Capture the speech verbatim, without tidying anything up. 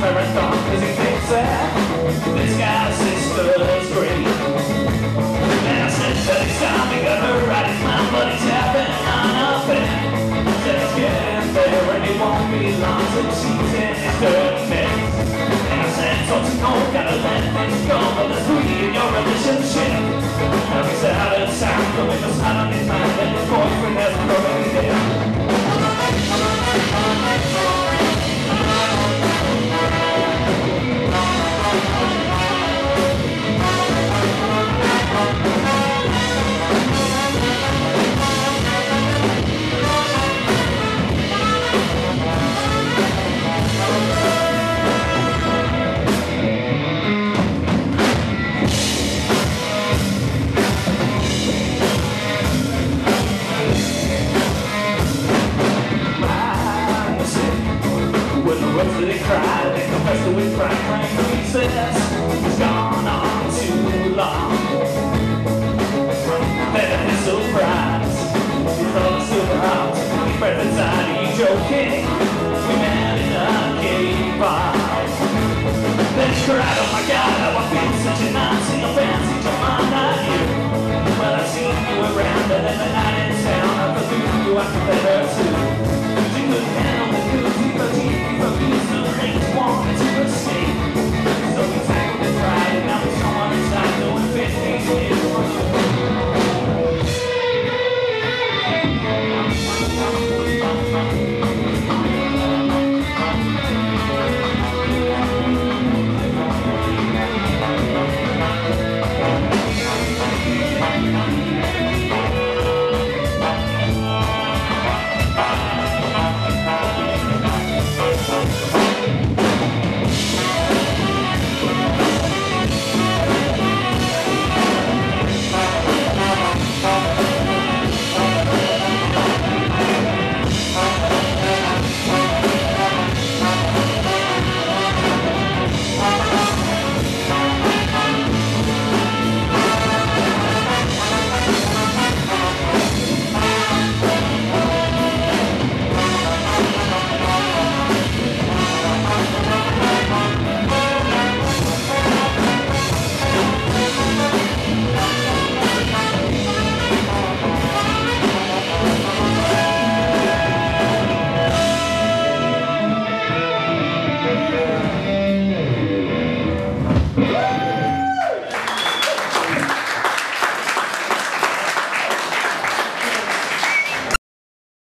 marathon cause he thinks that this guy's sister's great. And I said that it's time to get her right his mind, but he's having enough and said he's getting there and it won't be long till she's in his dirty mess. And I said, don't you know, gotta let things go, but there's beauty in your relationship. Now he's out of town, going just out on his mind, and his boyfriend hasn't already there. They cried, they confessed it with pride, crying he says it's gone on too long. Then to his surprise, he thought of silver out, he spread the tide, he joking, we met in a cave bar. Then he cried, oh my God, how I feel such a Nazi, no fancy to my not you. Well, I've seen you around, and then the night in town, I presume you are better too. You could handle the koozie, but you from you, so things wanted to escape. So we tackled his pride, and now he's on his side, doing fifteen years for Yeah.